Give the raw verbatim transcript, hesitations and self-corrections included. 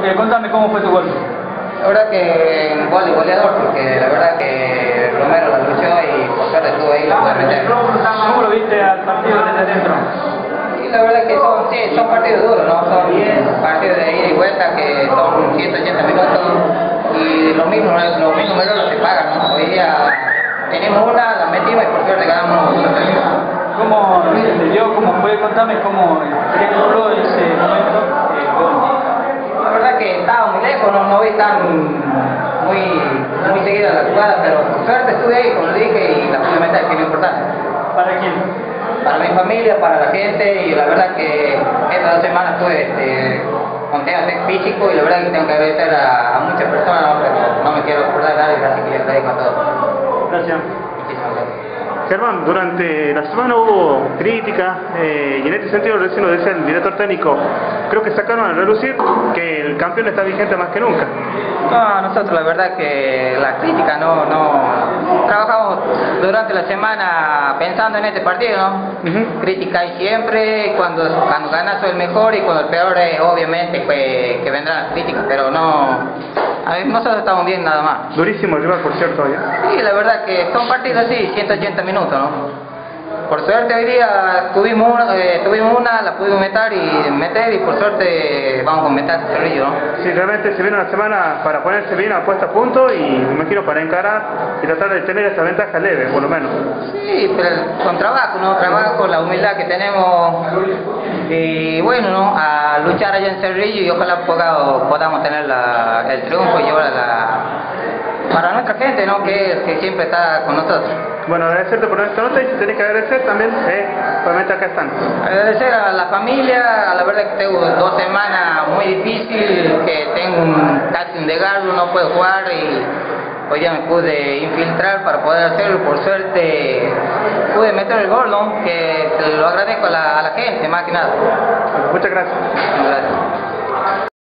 eh, contame cómo fue tu gol. La verdad que un gol de goleador, porque la verdad que Romero la luchó y por suerte estuvo ahí y la pude meter. ¿Cómo lo viste al partido desde dentro? Y la verdad que son, sí, son partidos duros, ¿no? Son partidos de ida y vuelta que son ciento ochenta minutos y lo mismo, los mismos errores se pagan, ¿no? Hoy día tenemos una, la metimos y por suerte ganamos uno. ¿Cómo se dio? ¿Cómo fue? Contame cómo trianguló ese momento el gol. La verdad que estaba muy lejos, no, no vi tan muy, muy seguida la jugada, pero por suerte estuve ahí, como lo dije, y la pude meter, que es lo importante. ¿Para quién? Para mi familia, para la gente, y la verdad que estas dos semanas estuve este, con temas físico y la verdad que tengo que agradecer a, a muchas personas, ¿no? Pero no me quiero acordar de nadie, así que les agradezco a todos. Gracias. Muchísimas gracias. Germán, durante la semana hubo crítica eh, y en este sentido recién lo decía el director técnico, creo que sacaron a relucir que el campeón está vigente más que nunca. No, nosotros la verdad que la crítica no, no, trabajamos durante la semana pensando en este partido, ¿no? Uh-huh. Crítica hay siempre, cuando, cuando ganas soy el mejor y cuando el peor es obviamente que, que vendrán las críticas, pero no... A ver, nosotros estamos bien nada más. Durísimo el rival, por cierto, hoy. Sí, la verdad que son partidos así, ciento ochenta minutos, ¿no? Por suerte hoy día tuvimos una, eh, tuvimos una, la pudimos meter y meter y por suerte vamos con meter Cerrillo, ¿no? Sí, realmente se viene una semana para ponerse bien a puesta a punto y me imagino para encarar y tratar de tener esa ventaja leve, por lo menos. Sí, pero con trabajo, ¿no? Trabajo, la humildad que tenemos y bueno, ¿no? A luchar allá en Cerrillo y ojalá podamos, podamos tener la, el triunfo y llevar a la... para nuestra gente, ¿no? Que, que siempre está con nosotros. Bueno, agradecerte por esta nota y si tenés que agradecer también, eh, obviamente acá están. Agradecer a la familia, a la verdad que tengo dos semanas muy difíciles, que tengo un, casi un desgarro, no puedo jugar y hoy ya me pude infiltrar para poder hacerlo, por suerte pude meter el gol, ¿no? Que lo agradezco a la, a la gente, más que nada. Muchas gracias. Gracias.